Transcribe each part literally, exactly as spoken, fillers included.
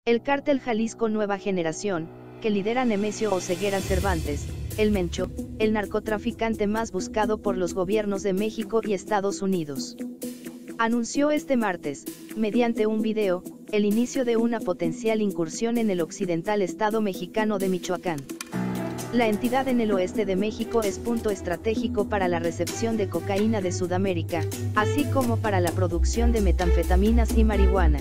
El Cártel Jalisco Nueva Generación, que lidera Nemesio Oseguera Cervantes, el Mencho, el narcotraficante más buscado por los gobiernos de México y Estados Unidos, anunció este martes, mediante un video, el inicio de una potencial incursión en el occidental estado mexicano de Michoacán. La entidad en el oeste de México es punto estratégico para la recepción de cocaína de Sudamérica, así como para la producción de metanfetaminas y marihuana.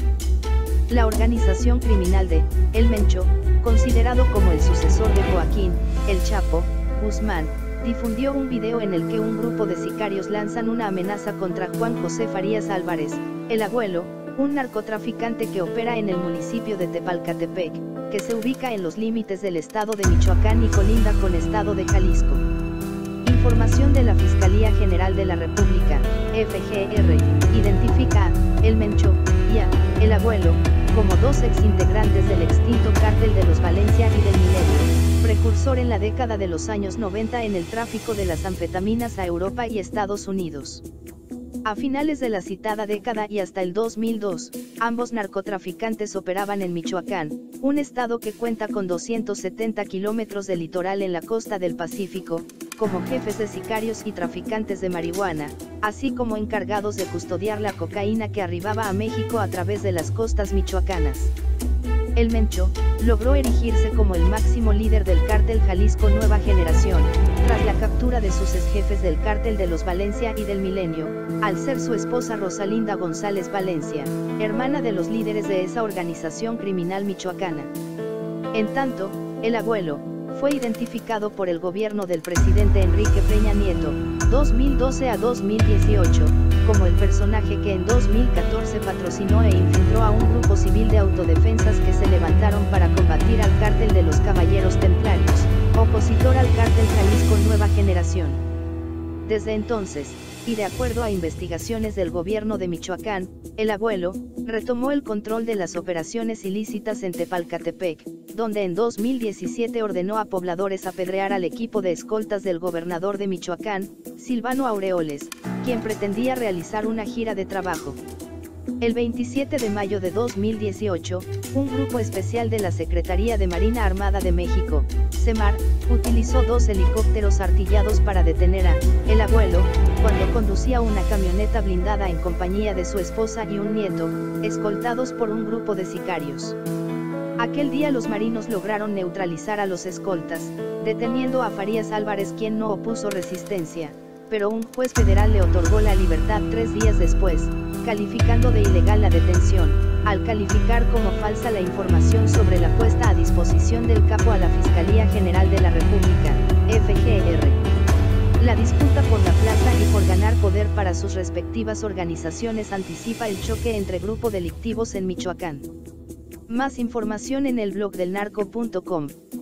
La organización criminal de El Mencho, considerado como el sucesor de Joaquín El Chapo Guzmán, difundió un video en el que un grupo de sicarios lanzan una amenaza contra Juan José Farías Álvarez, el Abuelo, un narcotraficante que opera en el municipio de Tepalcatepec, que se ubica en los límites del estado de Michoacán y colinda con estado de Jalisco. Información de la Fiscalía General de la República, F G R, identifica a El Mencho y a El Abuelo como dos exintegrantes del extinto Cártel de los Valencia y del Milenio, precursor en la década de los años noventa en el tráfico de las anfetaminas a Europa y Estados Unidos. A finales de la citada década y hasta el dos mil dos, ambos narcotraficantes operaban en Michoacán, un estado que cuenta con doscientos setenta kilómetros de litoral en la costa del Pacífico, como jefes de sicarios y traficantes de marihuana, así como encargados de custodiar la cocaína que arribaba a México a través de las costas michoacanas. El Mencho logró erigirse como el máximo líder del Cártel Jalisco Nueva Generación, tras la captura de sus exjefes del Cártel de los Valencia y del Milenio, al ser su esposa Rosalinda González Valencia, hermana de los líderes de esa organización criminal michoacana. En tanto, El Abuelo fue identificado por el gobierno del presidente Enrique Peña Nieto, dos mil doce a dos mil dieciocho, como el personaje que en dos mil catorce patrocinó e infiltró a un grupo civil de autodefensas que se levantaron para combatir al Cártel de los Caballeros Templarios, opositor al Cártel Jalisco Nueva Generación. Desde entonces, y de acuerdo a investigaciones del gobierno de Michoacán, El Abuelo retomó el control de las operaciones ilícitas en Tepalcatepec, donde en dos mil diecisiete ordenó a pobladores apedrear al equipo de escoltas del gobernador de Michoacán, Silvano Aureoles, quien pretendía realizar una gira de trabajo. El veintisiete de mayo de dos mil dieciocho, un grupo especial de la Secretaría de Marina Armada de México, SEMAR, utilizó dos helicópteros artillados para detener a El Abuelo, cuando conducía una camioneta blindada en compañía de su esposa y un nieto, escoltados por un grupo de sicarios. Aquel día los marinos lograron neutralizar a los escoltas, deteniendo a Farías Álvarez, quien no opuso resistencia, pero un juez federal le otorgó la libertad tres días después, calificando de ilegal la detención, al calificar como falsa la información sobre la puesta a disposición del capo a la Fiscalía General de la República, F G R. La disputa por la plaza y por ganar poder para sus respectivas organizaciones anticipa el choque entre grupos delictivos en Michoacán. Más información en el blog del narco punto com.